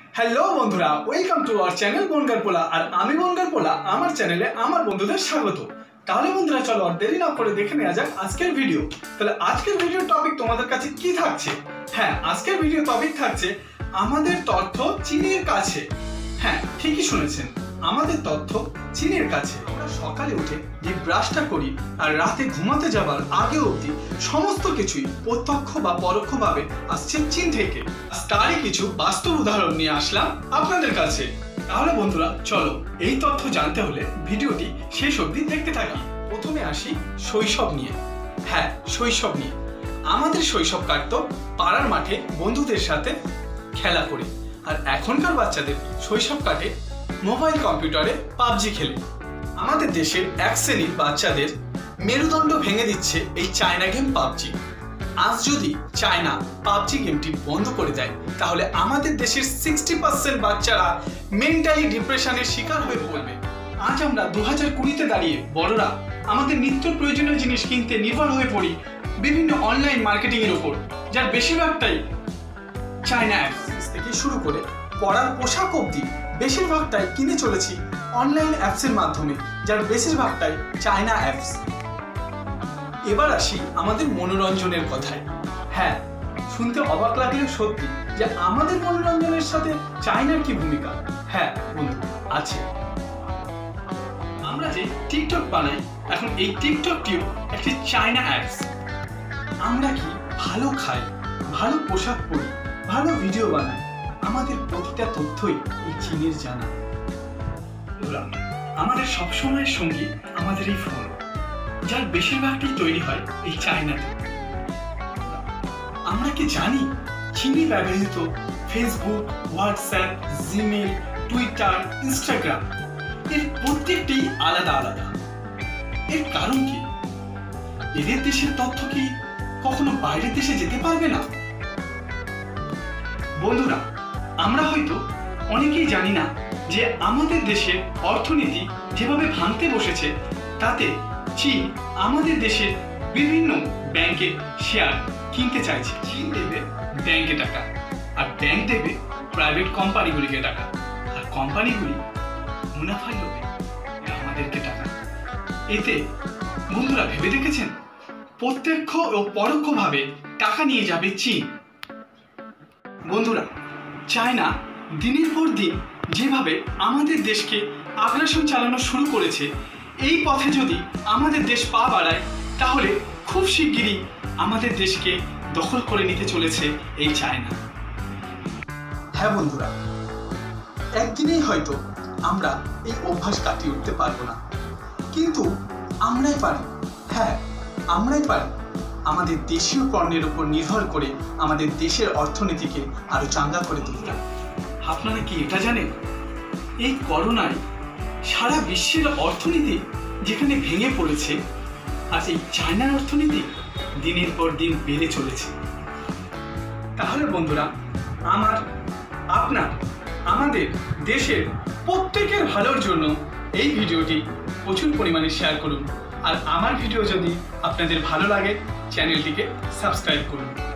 Hello বন্ধুরা, welcome to our channel বনগার পোলা। আর আমি বনগার পোলা, আমার চ্যানেলে আমার বন্ধুদের স্বাগত। তাহলে বন্ধুরা চলো আর দেরি না করে দেখে নেওয়া যাক আজকের ভিডিও। তাহলে আজকের ভিডিও টপিক তোমাদের কাছে কি থাকছে? হ্যাঁ, আজকের ভিডিও টপিক থাকছে আমাদের তথ্য চীনের কাছে। হ্যাঁ, ঠিকই শুনেছেন, আমাদের তথ্য চীনের কাছে। আমরা সকালে উঠে যে ব্রাশটা করি আর রাতে ঘুমাতে যাবার আগে অবধি সমস্ত কিছুই প্রত্যক্ষ বা পরোক্ষভাবে আসছে চীন থেকে। তারই কিছু বাস্তব উদাহরণ নিয়ে আসলাম আপনাদের কাছে। তাহলে বন্ধুরা চলো এই তথ্য জানতে হলে ভিডিওটি শেষ অবধি দেখতে থাকি। প্রথমে আসি শৈশব নিয়ে। হ্যাঁ, শৈশব নিয়ে। আমাদের শৈশব কাটতো পাড়ার মাঠে বন্ধুদের সাথে খেলা করে, আর এখনকার বাচ্চাদের শৈশব কাটে মোবাইল কম্পিউটারে পাবজি খেলে। আমাদের দেশের এক শ্রেণীর বাচ্চাদের মেরুদণ্ড ভেঙে দিচ্ছে এই চায়না গেম পাবজি। আজ যদি চায়না পাবজি গেমটি বন্ধ করে দেয়, তাহলে আমাদের দেশের 60% বাচ্চারা মেন্টালি ডিপ্রেশনের শিকার হয়ে পড়বে। আজ আমরা 2020-তে দাঁড়িয়ে বড়রা আমাদের নিত্য প্রয়োজনীয় জিনিস কিনতে নির্ভর হয়ে পড়ি বিভিন্ন অনলাইন মার্কেটিং এর উপর, যার বেশিরভাগটাই চায়না অ্যাপস থেকে শুরু করে পড়ার পোশাক অবধি বেশিরভাগটাই কিনে চলেছি অনলাইন অ্যাপসের মাধ্যমে, যার বেশিরভাগটাই চায়না অ্যাপস। এবার আসি আমাদের মনোরঞ্জনের কথায়। হ্যাঁ, শুনতে অবাক লাগলেও সত্যি যে আমাদের মনোরঞ্জনের সাথে চায়নার কি ভূমিকা। হ্যাঁ বন্ধু, আছে। আমরা যে টিকটক বানাই, এখন এই টিকটকটিও একটি চায়না অ্যাপস। আমরা কি ভালো খাই, ভালো পোশাক পরি, ভালো ভিডিও বানাই, আমাদের প্রতিটা তথ্যই এই চীনের জানা। আমাদের সবসময়ের সঙ্গী আমাদের এই ফোন, যার বেশিরভাগটাই তৈরি হয় এই চায়নাতে। আমরা কি জানি চীনে ব্যবহৃত Facebook, WhatsApp, Gmail, Twitter, Instagram এর প্রত্যেকটি আলাদা আলাদা। এর কারণ কি? এদের দেশের তথ্য কি কখনো বাইরের দেশে যেতে পারবে না? বন্ধুরা, আমরা হয়তো অনেকেই জানি না যে আমাদের দেশের অর্থনীতি যেভাবে ভাঙতে বসেছে, তাতে চীন আমাদের দেশের বিভিন্ন ব্যাংকে শেয়ার কিনতে চাইছে। চীন দেবে ব্যাংকে টাকা, আর ব্যাংক দেবে প্রাইভেট কোম্পানিগুলিকে টাকা, আর কোম্পানিগুলি মুনাফার লোভে আমাদেরকে টাকা। এতে বন্ধুরা ভেবে দেখেছেন, প্রত্যক্ষ ও পরোক্ষভাবে টাকা নিয়ে যাবে চীন। বন্ধুরা, চায়না দিনের পর দিন যেভাবে আমাদের দেশকে আগ্রাসন চালানো শুরু করেছে, এই পথে যদি আমাদের দেশ পা বাড়ায়, তাহলে খুব শিগগিরই আমাদের দেশকে দখল করে নিতে চলেছে এই চায়না। হ্যাঁ বন্ধুরা, একদিনেই হয়তো আমরা এই অভ্যাস কাটিয়ে উঠতে পারবো না, কিন্তু আমরাই পারি। হ্যাঁ, আমরাই পারি আমাদের দেশীয় পণ্যের উপর নির্ভর করে আমাদের দেশের অর্থনীতিকে আরো চাঙ্গা করে তুলতে। আপনারা কি এটা জানেন, এই করোনায় সারা বিশ্বের অর্থনীতি যেখানে ভেঙে পড়েছে, আজ এই চায়নার অর্থনীতি দিনের পর দিন বেড়ে চলেছে। তাহলে বন্ধুরা, আমাদের দেশের প্রত্যেকের ভালোর জন্য এই ভিডিওটি প্রচুর পরিমাণে শেয়ার করুন। আর আমার ভিডিও যদি আপনাদের ভালো লাগে, চ্যানেলটিকে সাবস্ক্রাইব করুন।